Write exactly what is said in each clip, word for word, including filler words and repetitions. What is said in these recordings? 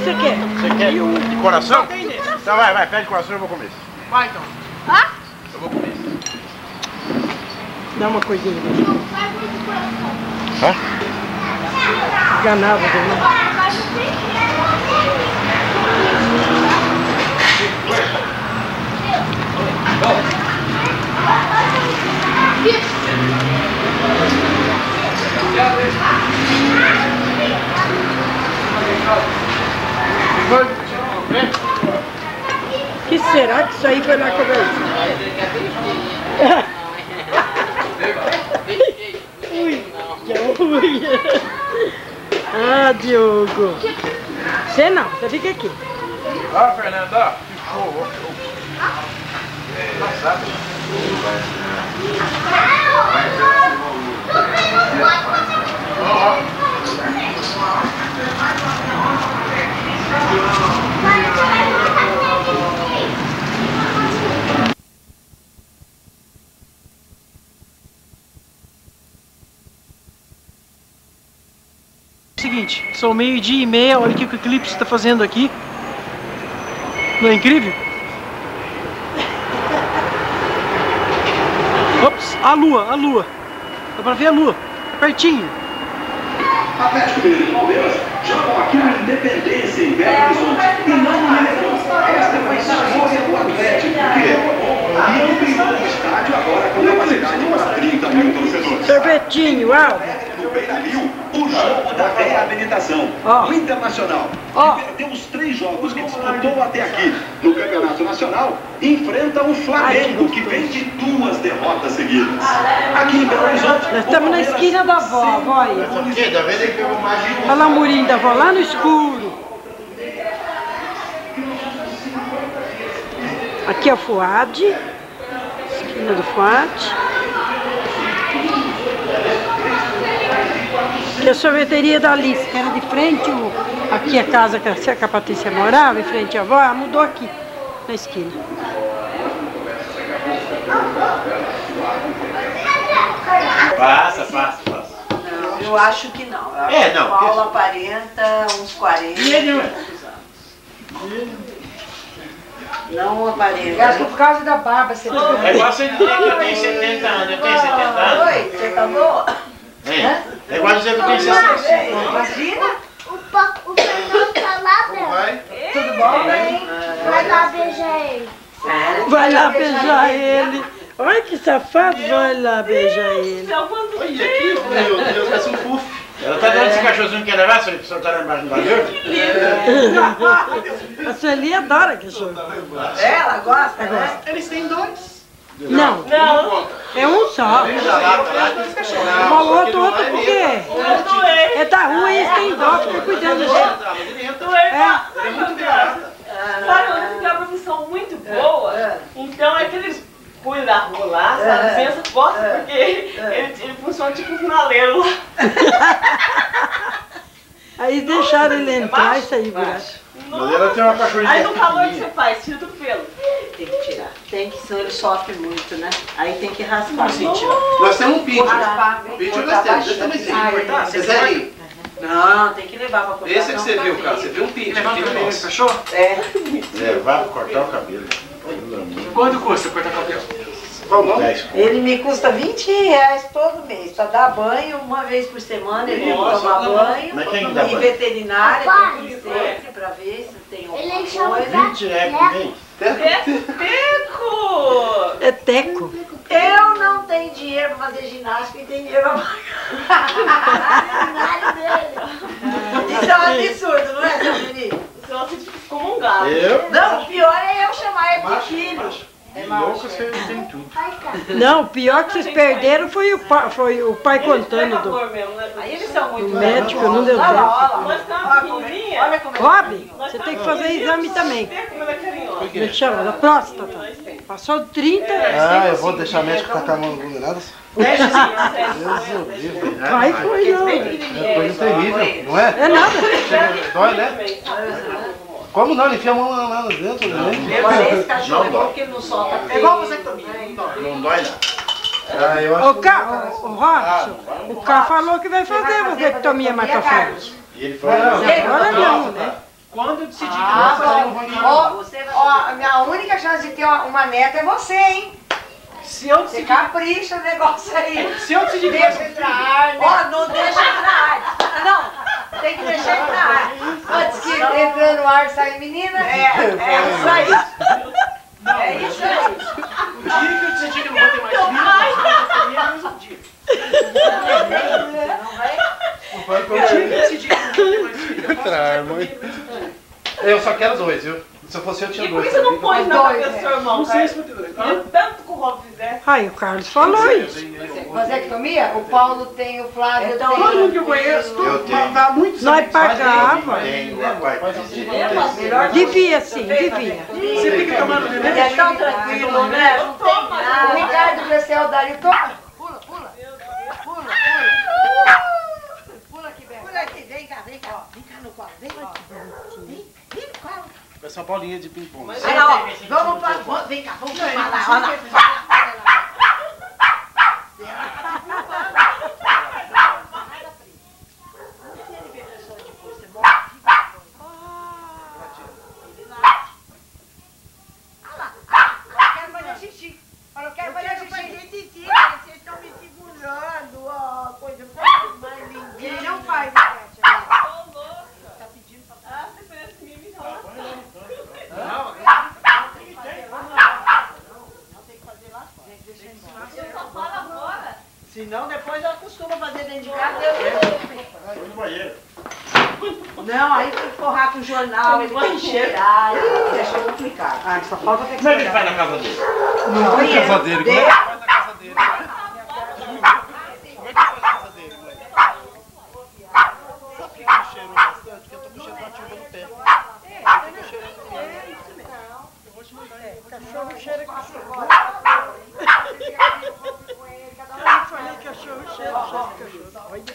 Você quer? Você quer de coração? Então vai, vai, pede coração e eu vou comer. Vai então. Ah? Eu vou comer. Dá uma coisinha. Hã? Enganava, né? Que será que isso aí foi na conversa? Ui, ui. Ah, Diogo. Você não, você fica aqui. Ó, Fernando, ó. Que show, show. Seguinte, são meio-dia e meia, olha o que o eclipse está fazendo aqui. Não é incrível? Ops, a lua, a lua. Dá pra ver a lua, pertinho. Atlético Mineiro e Palmeiras jogam aqui na Independência, em Belo Horizonte. E não no Mineirão. Esta vai ser a história do Atlético, porque ampliou o estádio agora com capacidade para trinta mil torcedores. Sorvetinho, uau. No Beira-Rio, o jogo da reabilitação. Ó. O Internacional, Ó. que perdeu os três jogos que disputou até aqui no Campeonato Nacional, enfrenta o Flamengo, que vem de duas derrotas seguidas. Aqui em Belo Horizonte, Nós estamos na esquina da avó, avó aí. Aqui, da vez ele pegou mais de um. Olha lá o murinho da avó, lá no escuro. Aqui é o Fuad. Esquina do Fuad. Aqui é a sorveteria da Alice, que era de frente, o, aqui a casa que a, que a Patrícia morava, em frente à avó, ela mudou aqui, na esquina. Passa, passa, passa. Não, eu acho que não. Eu acho É, que não, o Paulo porque- aparenta uns quarenta. E ele, Não aparenta. Eu acho que por causa da barba você tá... é igual você dizer que eu tenho setenta anos, eu tenho setenta anos. Oi, você tá boa? É, é igual dizer que eu tenho sessenta anos. Imagina. O, pa, o Fernando tá lá, Bel. Vai. Tudo bom? Vai, vai lá beijar ele. Vai lá beijar ele. Olha que safado, vai lá beijar ele. Olha aqui, meu Deus, parece um puff. Ela tá dando esse cachorrinho que ia levar, se ele soltar embaixo do barulho? A Sueli adora cachorro. Ela gosta, né? Eles têm dois. Não, Não. é um só. Uma outro, outro por quê? É da rua e eles têm dó, fica cuidando dele. É muito graça. Sabe, quando você tem uma profissão muito boa, então é que eles cuidam da rua lá, sabe? As crianças gostam porque ele, ele funciona tipo um finaleiro lá. Aí deixaram ele entrar e sair por aí. Mas ela tem uma cachorrinha Aí no calor que pequenininha. você faz, tira tudo pelo. Tem que tirar. Tem que, senão ele sofre muito, né? Aí tem que raspar. Nós temos um pitcher. Raspar, O pitcher cortar nós temos. bastante. Esse também tem Ah, que cortar. ele- Cesarinho. Não, tem que levar pra cortar. Esse é que não você tá viu, cara. feio. Você viu um pitcher. Levar o Fica cabelo do nosso. cachorro? É. Levar pra cortar o cabelo. Pelo amor. Quanto custa cortar cabelo? Qual o nome? Dez. Ele me custa vinte reais todo mês, pra dar banho uma vez por semana, ele tem que tomar banho, Mas quem dá e banho? veterinária, Papai. tem que ir sempre pra ver se tem Ele alguma chama coisa. vinte reais por mês. Teco! É teco. Eu não tenho dinheiro pra fazer ginástica e tenho dinheiro pra pagar. Isso é um absurdo, não é, seu menino? Você vai sentir como um gato. Eu? Não, o pior é eu chamar ele de filho. De louco você tem tudo. Não, o pior que vocês perderam foi o pai, foi o pai contando do Pecador mesmo, né? Aí eles são muito do médico, não deu Olha certo. lá, olha lá. Nós estamos pequenininha. Olha como é. Rob, você tem que fazer exame também. Teco, mas é carinhosa. Como é que chama? Da próstata. Passou de trinta. Ah, eu vou deixar a médica tacar a mão vulnerada. Mexe assim, Deus o livre. Vai, foi não. É coisa terrível, não é? É nada. Dói, né? Como não? Ele enfia a mão lá, lá dentro, né? Olha, esse cachorro é bom porque ele não solta pelo. É igual vasectomia. Não dói nada. Ah, eu acho O Cá, o, o Robson, o Cá falou que vai fazer vasectomia mais pra frente. E ele falou, não, Agora não, né? Quando eu decidi Ah, que eu vou fazer bom. um ranking, Ó, Você vai ó, fazer. a minha única chance de ter uma, uma neta é você, hein? se eu Você decidir, capricha o negócio aí. se eu decidir que Deixa vai- entrar, né? Ó, não deixa entrar. Não, tem que deixar entrar. Antes que entrando no ar sai menina. É, é isso aí. É isso aí. o dia que eu decidir que eu não vou ter mais filho, eu vou fazer o mesmo dia. Não vai? Vai O dia que eu decidir que eu não vou ter mais filho, eu faço Entrar, o mãe. mesmo dia. Eu só quero dois, viu? Se eu fosse eu, tinha E por dois. que você não sabia? põe na Dois, cabeça do né? seu irmão, Não cara? sei se vai ter dois. Queria tanto que o Rob fizesse. Ai, o Carlos falou isso. Vasectomia? O Paulo tem, o Flávio Então, tem. Todo mundo que eu conheço, Eu tudo, tenho. dá muitos Nós amigos. pagava. Tenho a quarta. Melhor Devia sim, devia. Você fica tomando É remédio? tão tranquilo, né? Não tem O nada. Ricardo Gessel Dário toma. Pula, pula. Pula, pula. Pula aqui, Beto. Pula aqui, vem cá, vem cá. Vem cá no colo, vem cá. Vem, vem no colo. Vai ser uma bolinha de ping-pong. Olha lá, ó. Vamos pra. vamos- Vem cá, vamos filmar lá. Olha lá. Quero fazer xixi. Olha, eu quero fazer xixi. Vocês estão me segurando, ó. Coisa mais linda. Ele não faz, né, Beth? Ah, você parece mim, então. Eu só falo agora. Senão depois ela costuma fazer dentro de casa. Eu Foi no banheiro. Não, aí tem que forrar com jornal, ele tem que cheirar. Ih, deixa eu complicar. Ah, só falta ter que Como é que ele faz na casa dele? Não foi na casa dele. Como é que faz na casa dele? Como é que faz na casa dele, mãe? Sabe por que eu cheiro bastante? Porque eu tô com cheiro de ativa no pé. Eu tô cheirando no pé. Eu vou te mandar. Cachorro cheira cachorro. Eu falei cachorro cheira cachorro.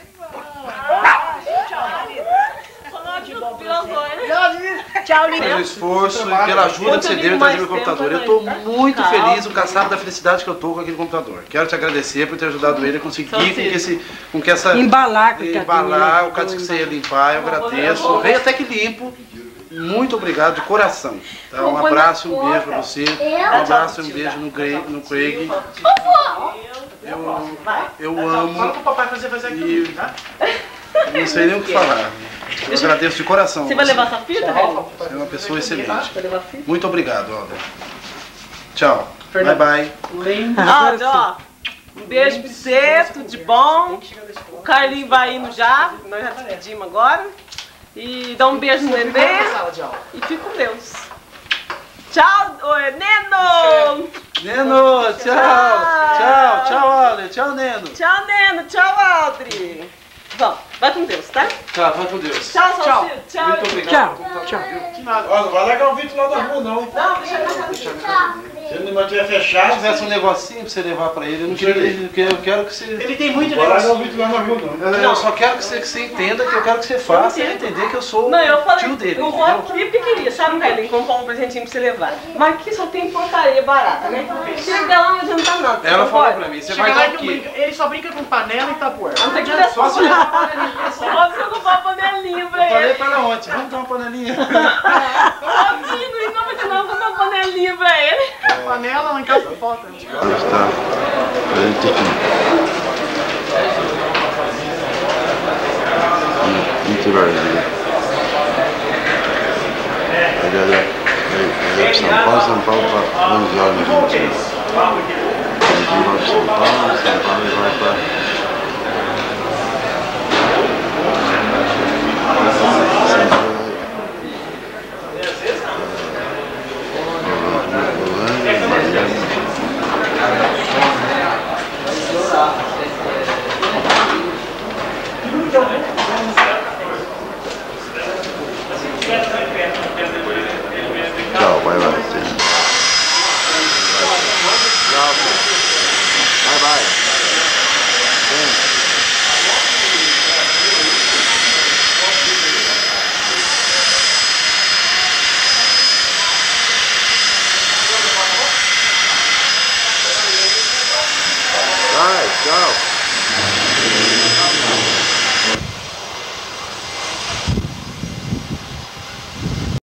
Tchau, Pelo esforço e pela ajuda que você deu em trazer meu computador. Eu estou muito feliz, o caçado da felicidade que eu estou com aquele computador. Quero te agradecer por ter ajudado ele a conseguir com que, esse, com que essa... Embalar com o Embalar, o caso que você ia limpar, eu agradeço. Veio até que limpo. Muito obrigado de coração. Tá? Um abraço e um beijo pra você. Um abraço e um beijo no, Greg, no Craig. Eu, eu Fala amo pro papai fazer fazer aquilo, e tá? não sei nem o que falar. Eu agradeço de coração. Você vai levar sua fita, velho? É uma pessoa excelente. Vai levar fita? Muito obrigado, Alder. Tchau. Bye bye. Ah, ó, um beijo pra você, tudo de bom. O Carlinho vai indo já, nós já despedimos agora. E dá um beijo no neném e fica com Deus. Tchau, oi, Neno! Neno, tchau. Tchau, tchau, Alder. Tchau, Neno. Tchau, Neno, tchau, Aldri. Vamos, vai com Deus, tá? Tchau, vai com Deus. Tchau, Salsicha. Tchau. Muito obrigado. Tchau, tchau. Que nada. Ó, não vai largar o Vitor lá da rua, não, hein? Não, deixa eu ver. Se ele não mantiver Se fechado, tivesse um negocinho pra você levar pra ele, eu não queria. Eu quero que você. ele tem muito Vai largar negócio. o Vitor lá na rua, não. Eu, eu só quero que você, que você entenda que eu quero que você faça ele entender que eu sou Não, eu o falei, tio dele. eu vou entendeu? aqui porque queria, sabe, Carlinhos, comprar um presentinho pra você levar. Mas aqui só tem porcaria barata, né? Chega lá, não adianta nada. Ela não falou pode. pra mim, você Chega vai lá dar e o não quê? brinca. Ele só brinca com panela e tapoeira. Não tem que ter só se levar panelinha. Só se eu comprar uma panelinha pra Eu falei ele. pra ela ontem, vamos dar uma panelinha. Amigo, em nome de novo, comprar uma panelinha pra ele. Panela lá em casa falta. Está. Muito verdade. Ele era, ele era de São Paulo, São Paulo para onze horas na Argentina. Ele vai de São Paulo, São Paulo e vai para... Tchau, vai lá.